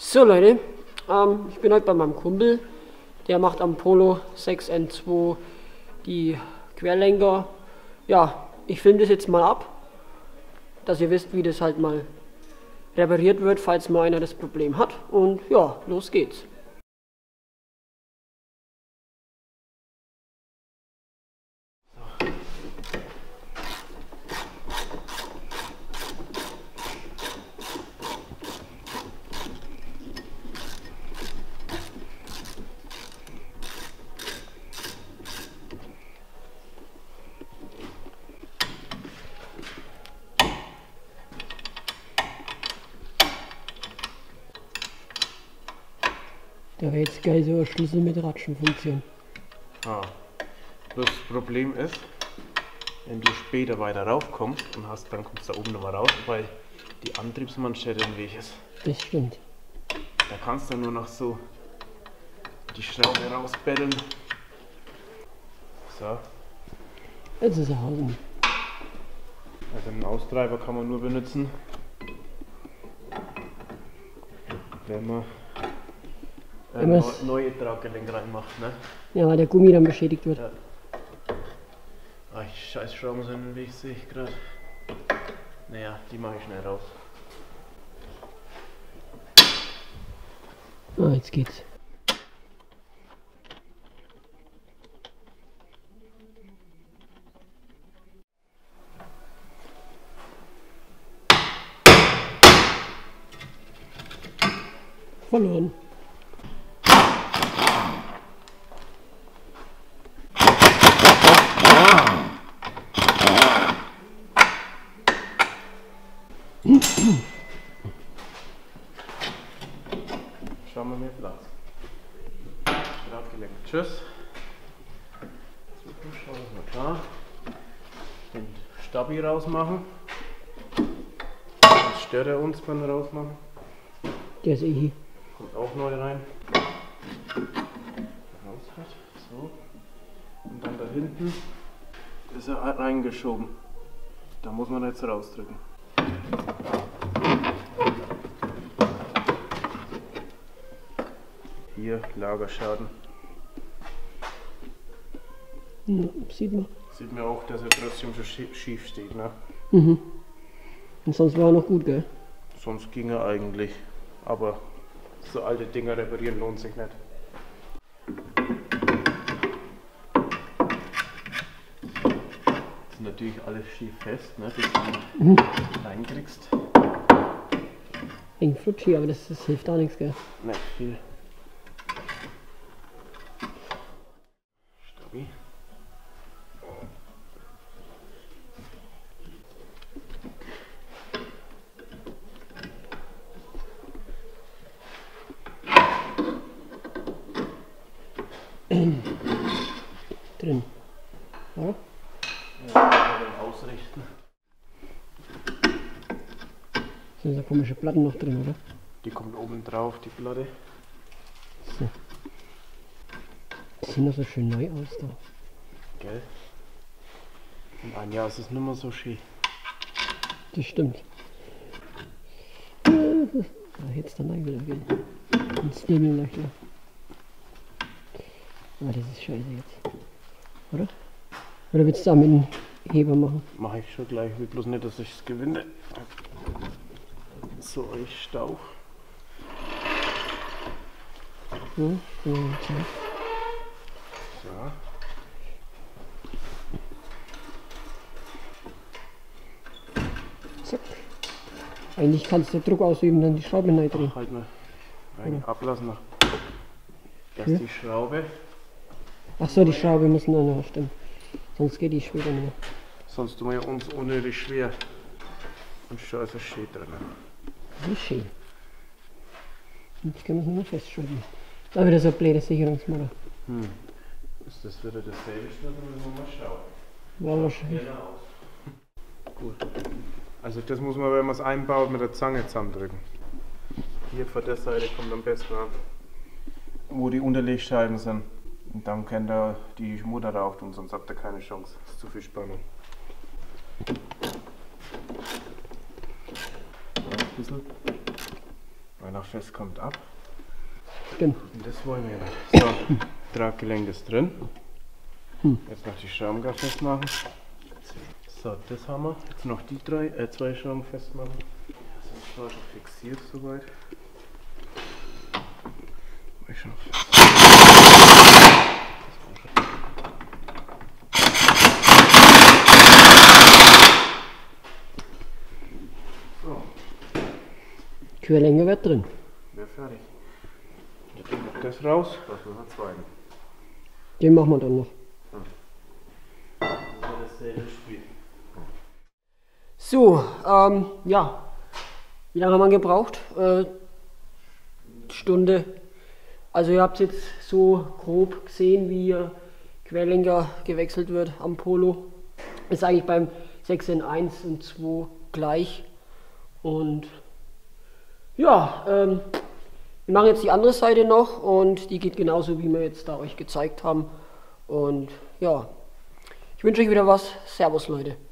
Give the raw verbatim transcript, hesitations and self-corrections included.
So Leute, ähm, ich bin heute bei meinem Kumpel, der macht am Polo sechs N zwei die Querlenker. Ja, ich filme das jetzt mal ab, dass ihr wisst, wie das halt mal repariert wird, falls mal einer das Problem hat. Und ja, los geht's. Da wäre jetzt geil so ein Schlüssel mit Ratschenfunktion. Ah. Das Problem ist, wenn du später weiter raufkommst und hast, dann kommst du da oben nochmal raus, weil die Antriebsmanschette im Weg ist. Das stimmt. Da kannst du nur noch so die Schraube rausbetteln. So. Jetzt ist er Hausen. Also einen Austreiber kann man nur benutzen, wenn man ein neu, neue Traggelenk reinmacht, ne? Ja, weil der Gummi dann beschädigt wird. Ja. Ach, die scheiß Schrauben sind im Weg, sehe ich gerade. Naja, die mache ich schnell raus. Ah, jetzt geht's. Verloren. Schauen wir mir Platz. Draufgelenkt. Tschüss. So, schauen wir mal klar. Den Stabi rausmachen. Das stört er uns beim Rausmachen. Der ist eh hier. Kommt auch neu rein. Raus hat. So. Und dann da hinten ist er reingeschoben. Da muss man jetzt rausdrücken. Hier Lagerschaden. Ja, sieht man. Sieht man auch, dass er trotzdem so schief steht, ne? Mhm. Und sonst war er noch gut, gell? Sonst ging er eigentlich. Aber so alte Dinger reparieren lohnt sich nicht. Das ist natürlich alles schief fest, ne? Bis du mhm. reinkriegst. Eng flutschig, aber das, das hilft auch nichts, gell? Nicht viel. Stabi. Drin. Ja? Ja, ausrichten. Sind so komische Platten noch drin, oder? Die kommt oben drauf, die Platte. So. Die sehen doch so schön neu aus da. Gell? In einem Jahr ist es nicht mehr so schön. Das stimmt. Da hätte es dann wieder gehen. Ein Stimmelöchler. Aber das ist scheiße jetzt. Oder? Oder willst du da mit dem Heber machen? Mache ich schon gleich, will bloß nicht, dass ich es gewinne. So, ich Stauch. Ja, so. So. Zack. Eigentlich kannst du Druck ausüben, dann die Schraube reindrehen. Halt mal rein, ablassen noch. Erst Ja. die Schraube. Ach so, die Schraube muss dann noch stimmen. Sonst geht die später nicht mehr. Sonst tun wir uns unnötig schwer. Und scheiße steht drin. Das ist schön. Jetzt können wir es nur noch festschrauben. Da wieder so ein blödes Sicherungsmutter. Hm. Ist das wieder dasselbe Schlüssel? Müssen wir mal schauen. War wahrscheinlich. Genau. Gut. Also das muss man, wenn man es einbaut, mit der Zange zusammendrücken. Hier von der Seite kommt am besten an, wo die Unterlegscheiben sind. Und dann kennt er die Mutter rauf tun, sonst habt ihr keine Chance. Das ist zu viel Spannung. Ein bisschen. Wenn er fest kommt, ab. Stimmt. Und das wollen wir nicht. So, Traggelenk ist drin. Jetzt noch die Schrauben festmachen. So, das haben wir. Jetzt noch die drei, äh, zwei Schrauben festmachen. Also das war schon fixiert soweit. War ich schon fest. So. Querlänge wird drin. Wäre fertig. Jetzt nehmen wir das raus. Das müssen wir zweiten. Den machen wir dann noch. So, ähm, ja. Wie lange haben wir gebraucht? Äh, Stunde. Also ihr habt jetzt so grob gesehen, wie ihr Querlenker gewechselt wird am Polo. Ist eigentlich beim sechs N eins und zwei gleich. Und ja, ähm, wir machen jetzt die andere Seite noch und die geht genauso, wie wir jetzt da euch gezeigt haben. Und ja, ich wünsche euch wieder was. Servus, Leute.